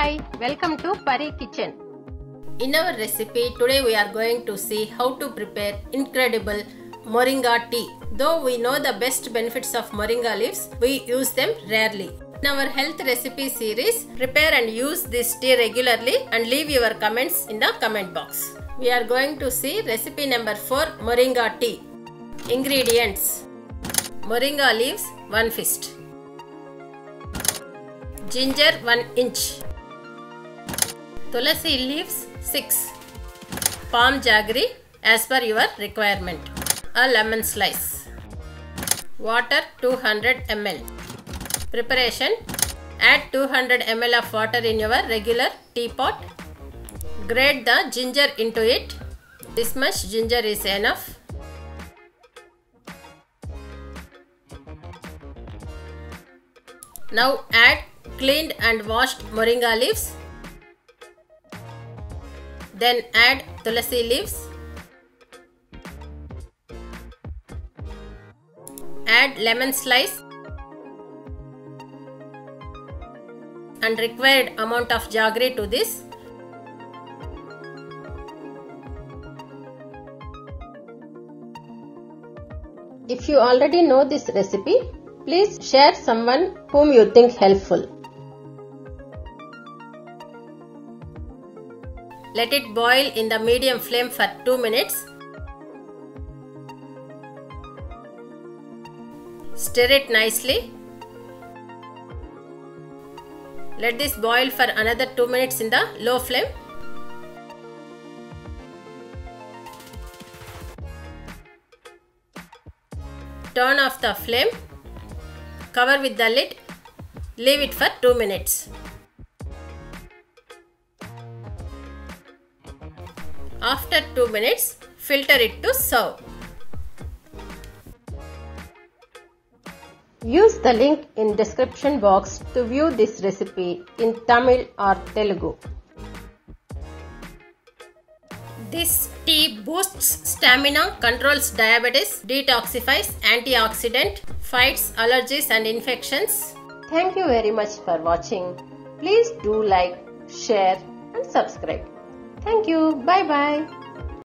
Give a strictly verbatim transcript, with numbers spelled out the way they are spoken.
Hi, welcome to Pari Kitchen. In our recipe today we are going to see how to prepare incredible moringa tea. Though we know the best benefits of moringa leaves, we use them rarely. In our health recipe series, prepare and use this tea regularly and leave your comments in the comment box. We are going to see recipe number four, moringa tea. Ingredients: moringa leaves one fist, ginger one inch, tulasi leaves six, palm jaggery as per your requirement, a lemon slice, water two hundred milliliters. Preparation: add two hundred milliliters of water in your regular teapot. Grate the ginger into it. This much ginger is enough. Now add cleaned and washed moringa leaves. Then add tulasi leaves. Add lemon slice and required amount of jaggery to this. If you already know this recipe, please share someone whom you think helpful. Let it boil in the medium flame for two minutes. Stir it nicely. Let this boil for another two minutes in the low flame. Turn off the flame. Cover with the lid. Leave it for two minutes. After two minutes, filter it to serve. Use the link in description box to view this recipe in Tamil or Telugu. This tea boosts stamina, controls diabetes, detoxifies, antioxidant, fights allergies and infections. Thank you very much for watching. Please do like, share and subscribe. Thank you. Bye bye.